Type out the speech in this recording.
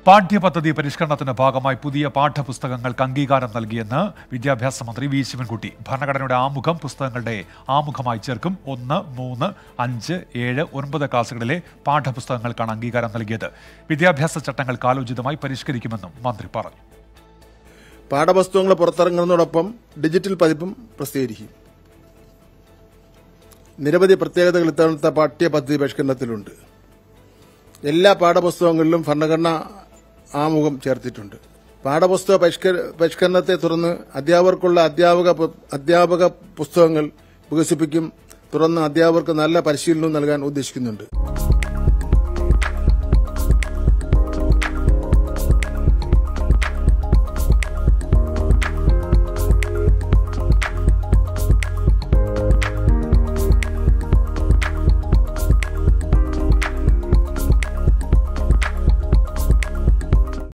പാഠ്യപദ്ധതി പരിഷ്കരണത്തിന്റെ ഭാഗമായി പുതിയ പാഠപുസ്തകങ്ങൾക്ക് അംഗീകാരം നൽകിയെന്ന് വിദ്യാഭ്യാസ മന്ത്രി വി ശിവൻകുട്ടി. ഭരണഘടനയുടെ ആമുഖം പുസ്തകങ്ങളുടെ ആമുഖമായി ചേർക്കും. 1, 3, 5, 7, 9 ക്ലാസുകളിലെ പാഠപുസ്തകങ്ങൾക്കാണ് അംഗീകാരം നൽകിയത്. വിദ്യാഭ്യാസ ചട്ടങ്ങൾ കാലോചിതമായി പരിഷ്കരിക്കുമെന്നും മന്ത്രി പറഞ്ഞു. പാഠപുസ്തകങ്ങൾ പുറത്തിറങ്ങുന്നതോടൊപ്പം ഡിജിറ്റൽ പതിപ്പും പ്രസിദ്ധീകരിക്കും. നിരവധി പ്രത്യേകതകൾ ഇത്തവണത്തെ പാഠ്യപദ്ധതി പരിഷ്കരണത്തിലുണ്ട്. എല്ലാ പാഠപുസ്തകങ്ങളിലും ഭരണഘടനാ ആമുഖം ചേർത്തിട്ടുണ്ട്. പാഠപുസ്തക പരിഷ്കരണത്തെ തുടർന്ന് അധ്യാപകർക്കുള്ള അധ്യാപക പുസ്തകങ്ങൾ വികസിപ്പിക്കും. തുടർന്ന് അധ്യാപകർക്ക് നല്ല പരിശീലനവും നൽകാൻ ഉദ്ദേശിക്കുന്നുണ്ട്.